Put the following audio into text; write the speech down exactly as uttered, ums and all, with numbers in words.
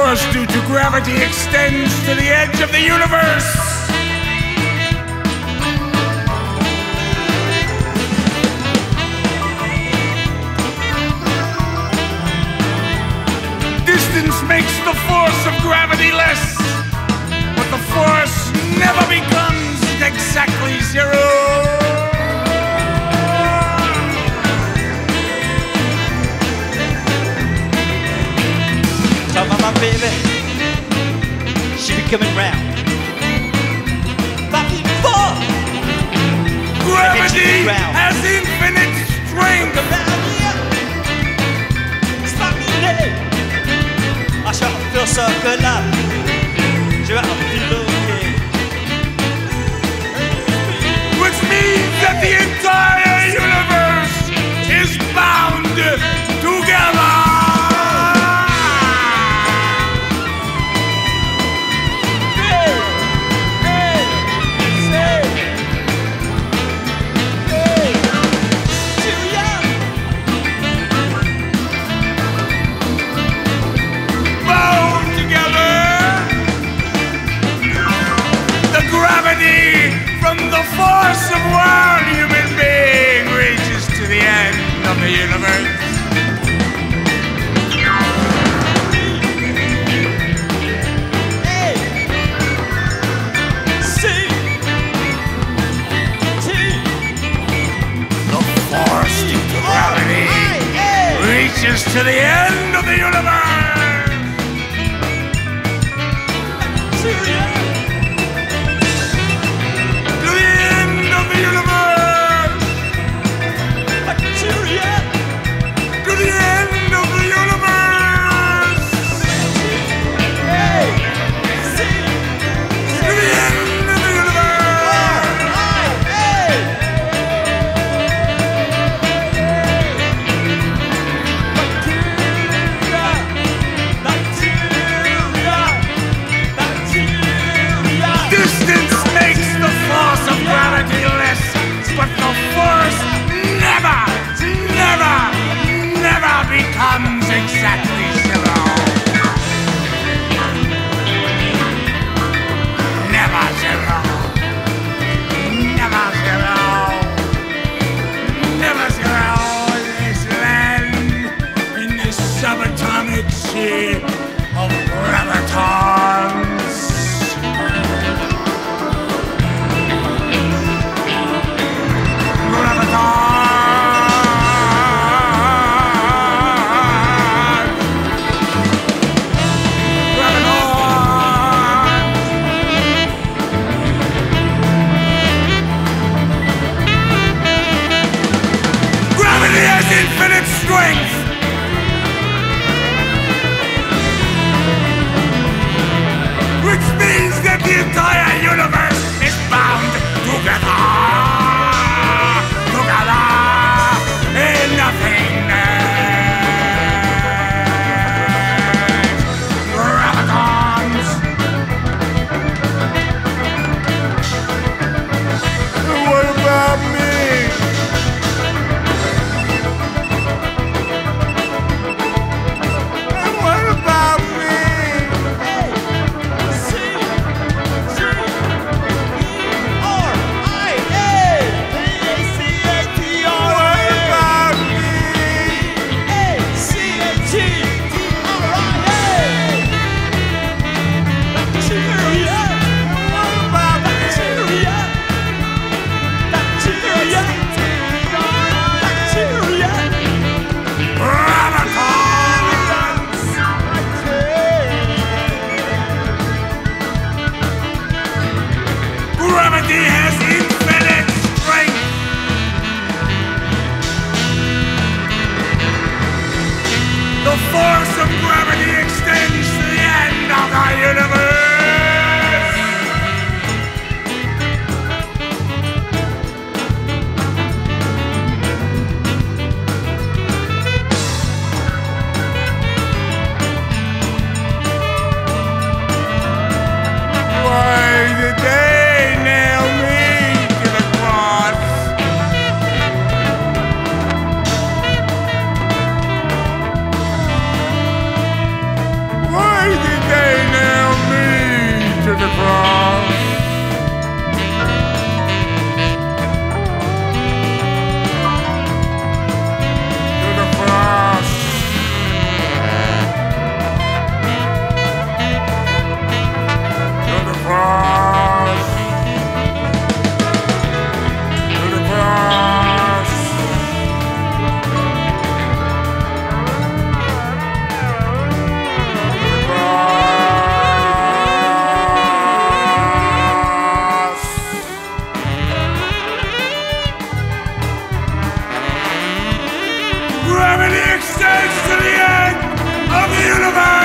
force due to gravity extends to the edge of the universe. Distance makes the force of gravity less, but the force never becomes exactly zero. Talk about my baby, she be coming round. Five feet four. Gravity has infinite strength. I shall feel so good là, je vais en filer. Which means that the entire universe is bound together. From the force of one human being reaches to the end of the universe. The force due to gravity reaches to the end of the universe. But the force never, never, never becomes exactly zero. Never zero. Never zero. Never zero in this land, in this subatomic sea of gravitons. Infinite strength. Which means that the entire universe is bound together. Together in nothingness. Gravitons. What about me? age to the end of the universe.